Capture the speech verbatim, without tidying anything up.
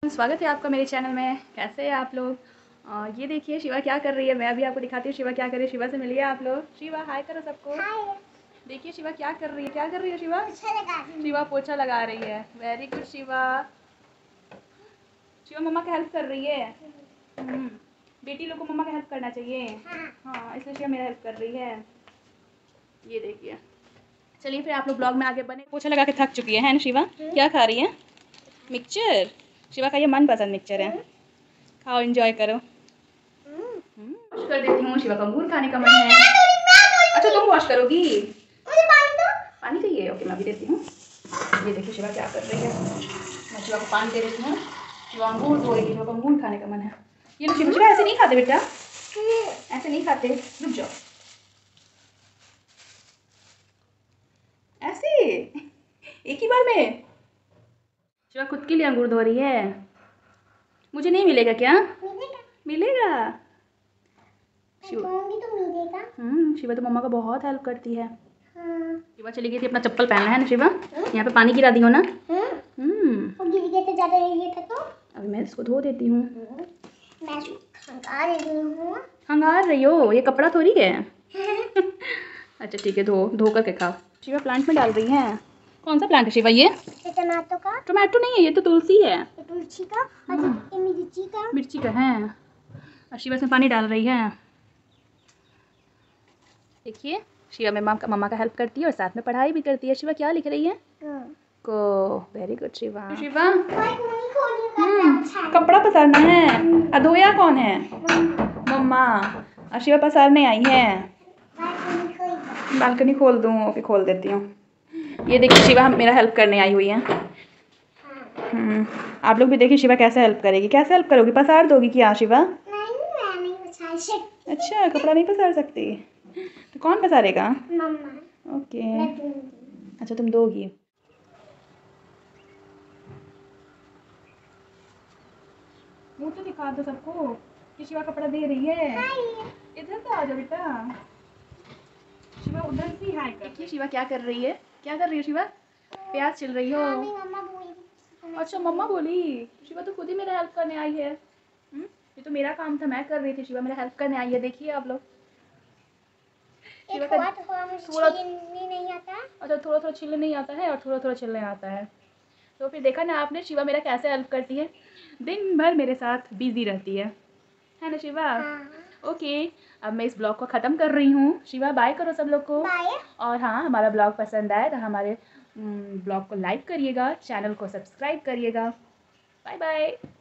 स्वागत है आपका मेरे चैनल में। कैसे हैं आप लोग? आ, ये देखिए शिवा क्या कर रही है। मैं अभी आपको दिखाती हूँ शिवा क्या कर रही है। शिवा से मिलिए आप लोग। शिवा हाय करो सबको। देखिए शिवा क्या कर रही है। क्या कर रही है शिवा? शिवा पोछा लगा रही है। Very good Shiva. शिवा मम्मा की हेल्प कर रही है। हम्म, बेटी लोग को मम्मा का हेल्प करना चाहिए। हाँ, इसलिए शिवा मेरा हेल्प कर रही है। ये देखिए। चलिए फिर आप लोग ब्लॉग में आगे बने। पोछा लगा के थक चुकी है, है ना शिवा? क्या खा रही है? मिक्सचर। शिवा का ये मनपसंद मिक्सचर है। खाओ, एंजॉय करो। वॉश कर देती हूँ। शिवा का अंगूर खाने का मन है। अच्छा तुम वॉश करोगी? पानी चाहिए? ओके मैं भी देती हूँ। ये देखिए शिवा क्या कर रही है। मैं शिवा को पानी दे देती हूँ। शिवा अंगूर धो रही है। शिवा को अंगूर खाने का मन है। ये लो शिवा। शिवा ऐसे नहीं खाते बेटा, ऐसे नहीं खाते। रुक जाओ। ऐसे एक ही बार में। शिवा खुद के लिए अंगूर धो रही है। मुझे नहीं मिलेगा क्या? मिलेगा, मिलेगा। शिवा तो मिलेगा। हम्म, शिवा तो मम्मा का बहुत हेल्प करती है। हाँ। शिवा चली गई थी अपना चप्पल पहनना, है ना शिवा? यहाँ पे पानी गिरा दी हो ना? हम्म, वो गिर गया था, ज़्यादा गिर गया था तो अभी मैं इसको धो देती हूँ। मैं हंगार रही हूँ। हंगार रही हो? ये कपड़ा थोड़ी है। अच्छा ठीक है, धो धो करके खाओ। शिवा प्लांट में डाल रही है। कौन सा प्लांट है शिवा ये? टमाटो का। टमाटो नहीं है, ये तो तुलसी है। तुलसी का। अच्छा ये मिर्ची का। मिर्ची का है। और शिवा इसमें पानी डाल रही है। देखिए शिवा में मम्मा मम्मा का हेल्प करती है और साथ में पढ़ाई भी करती है। शिवा क्या लिख रही है? को। Very good Shiva. शिवा हम्म, कपड़ा पसारना है। अधोया कौन है? मम्मा। और शिवा पसारने आई है। बालकनी खोल दूँ? ओके खोल देती हूँ। ये देखिए शिवा मेरा हेल्प करने आई हुई है। हम्म, आप लोग भी देखिए शिवा कैसे हेल्प करेगी। कैसे हेल्प करोगी? पसार दोगी क्या शिवा? नहीं, मैं नहीं पसार सकती। अच्छा कपड़ा नहीं पसार सकती, तो कौन पसारेगा? मम्मा। ओके मैं दूंगी। अच्छा तुम दोगी। मुँह तो दिखा दो सबको कि शिवा कपड़ा दे रही है। इधर तो आ जाओ बेटा। शिवा उधर से हाय कर। देखिए शिवा क्या कर रही है। क्या कर रही है शिवा? प्याज छिल रही हो? अच्छा मम्मा बोली। शिवा तो खुद ही मेरा हेल्प करने आई है। हुँ? ये तो मेरा काम था, मैं कर रही थी। शिवा मेरा हेल्प करने आई है। देखिए आप लोग। शिवा का थोड़ा छिलने नहीं आता है। अच्छा थोड़ा थोड़ा छिलने नहीं आता है और थोड़ा थोड़ा छिलने आता है। तो फिर देखा ना आपने शिवा मेरा कैसे हेल्प करती है। दिन भर मेरे साथ बिजी रहती है है ना शिवा? हाँ। ओके अब मैं इस ब्लॉग को ख़त्म कर रही हूँ। शिवा बाय करो सब लोग को। बाय। और हाँ, हमारा ब्लॉग पसंद आए तो हमारे ब्लॉग को लाइक करिएगा, चैनल को सब्सक्राइब करिएगा। Bye bye.